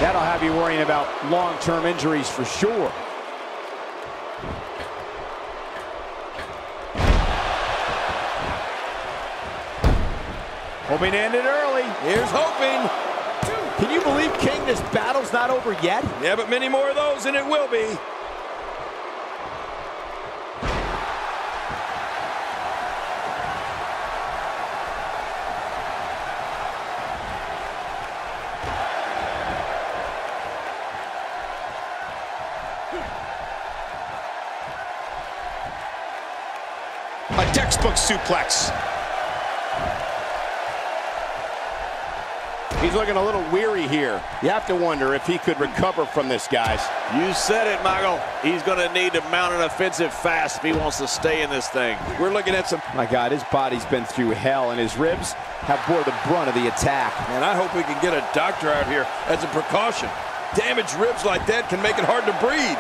That'll have you worrying about long-term injuries for sure. Hoping to end it early. Here's hoping. Can you believe, King, this battle's not over yet? Yeah, but many more of those, and it will be. A textbook suplex. He's looking a little weary here. You have to wonder if he could recover from this, guys. You said it, Michael. He's going to need to mount an offensive fast if he wants to stay in this thing. We're looking at some... My God, his body's been through hell, and his ribs have bore the brunt of the attack. Man, I hope we can get a doctor out here as a precaution. Damaged ribs like that can make it hard to breathe.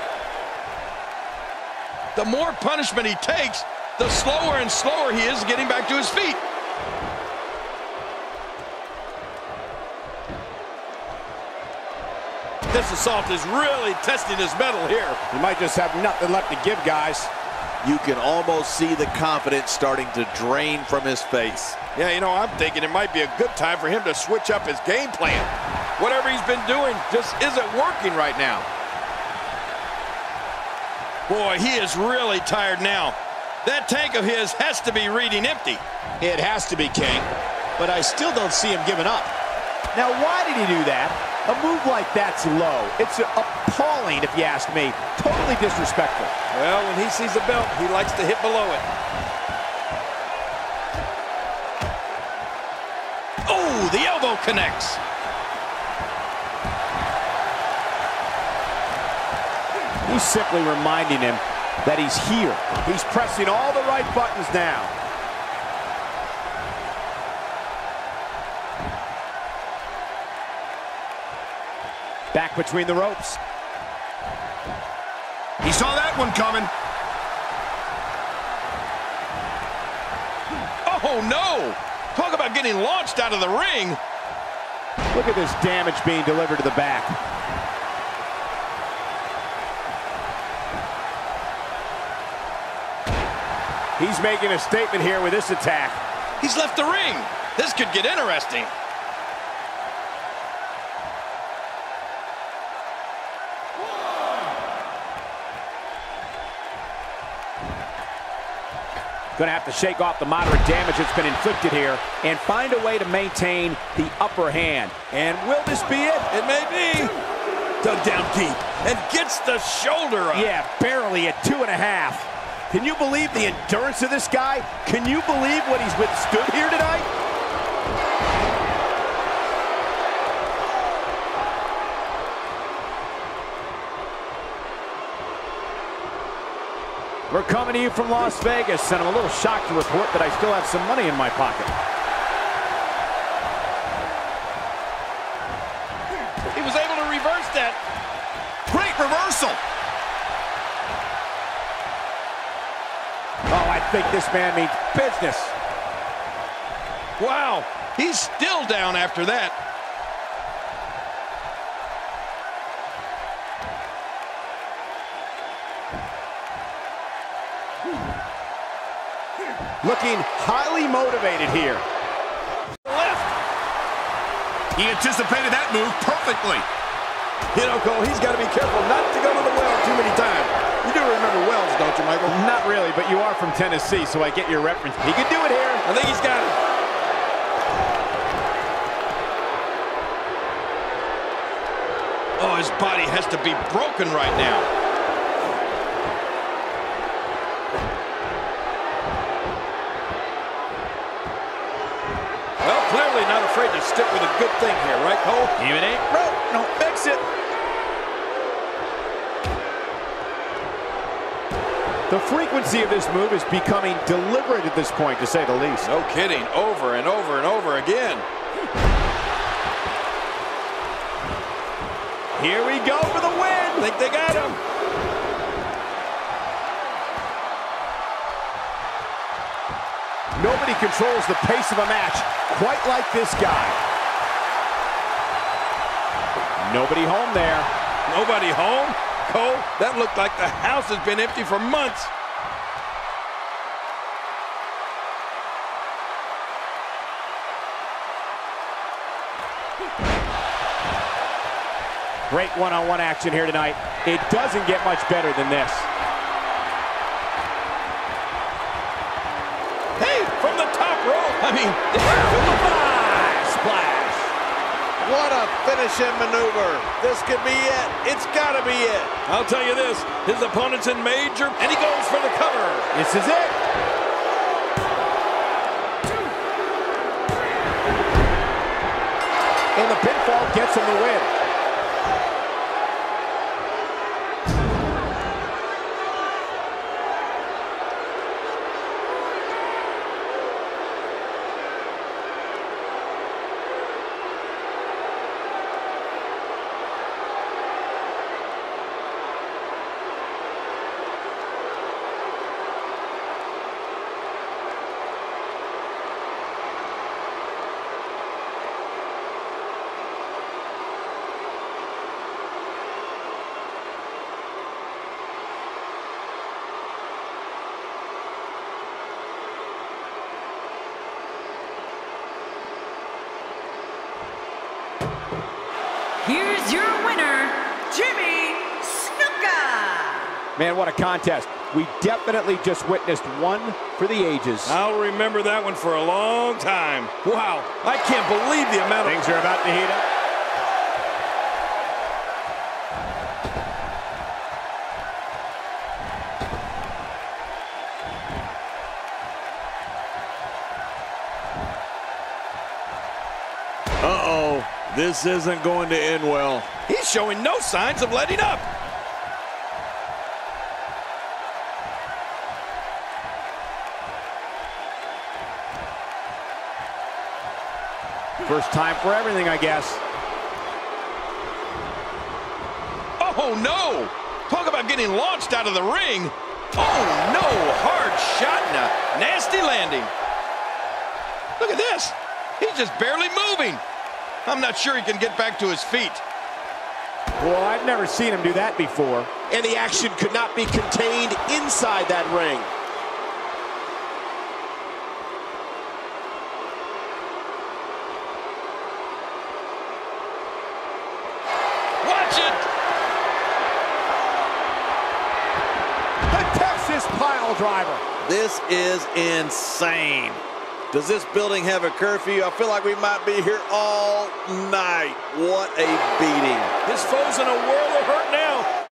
The more punishment he takes, the slower and slower he is getting back to his feet. This assault is really testing his mettle here. He might just have nothing left to give, guys. You can almost see the confidence starting to drain from his face. Yeah, you know, I'm thinking it might be a good time for him to switch up his game plan. Whatever he's been doing just isn't working right now. Boy, he is really tired now. That tank of his has to be reading empty. It has to be, King. But I still don't see him giving up. Now, why did he do that? A move like that's low. It's appalling, if you ask me. Totally disrespectful. Well, when he sees the belt, he likes to hit below it. Oh, the elbow connects. He's simply reminding him that he's here. He's pressing all the right buttons now. Back between the ropes. He saw that one coming. Oh, no! Talk about getting launched out of the ring. Look at this damage being delivered to the back. He's making a statement here with this attack. He's left the ring. This could get interesting. Going to have to shake off the moderate damage that's been inflicted here and find a way to maintain the upper hand. And will this be it? It may be. Dug down deep and gets the shoulder up. Yeah, barely at 2.5. Can you believe the endurance of this guy? Can you believe what he's withstood here tonight? We're coming to you from Las Vegas, and I'm a little shocked to report that I still have some money in my pocket. He was able to reverse that. Great reversal. Oh, I think this man means business. Wow, he's still down after that. Looking highly motivated here. Left. He anticipated that move perfectly. You know, Cole, he's got to be careful not to go to the well too many times. You do remember wells, don't you, Michael? Not really, but you are from Tennessee, so I get your reference. He can do it here. I think he's got it. Oh, his body has to be broken right now. Well, clearly not afraid to stick with a good thing here, right, Cole? If it ain't broke, don't fix it. The frequency of this move is becoming deliberate at this point, to say the least. No kidding. Over and over and over again. Here we go for the win. Think they got him. Nobody controls the pace of a match quite like this guy. Nobody home there. Nobody home? Cole, that looked like the house has been empty for months. Great one-on-one action here tonight. It doesn't get much better than this. Hey, from the top rope. I mean, Splash. What a finishing maneuver. This could be it. It's got to be it. I'll tell you this, his opponent's in major, and he goes for the cover. This is it. And the pinfall gets him the win. Here's your winner, Jimmy Snuka. Man, what a contest. We definitely just witnessed one for the ages. I'll remember that one for a long time. Wow, I can't believe the amount of... Things are about to heat up. Uh-oh. This isn't going to end well. He's showing no signs of letting up. First time for everything, I guess. Oh, no! Talk about getting launched out of the ring. Oh, no! Hard shot and a nasty landing. Look at this. He's just barely moving. I'm not sure he can get back to his feet. Well, I've never seen him do that before. And the action could not be contained inside that ring. Watch it! The Texas pile driver. This is insane. Does this building have a curfew? I feel like we might be here all night. What a beating. His foe's in a world of hurt now.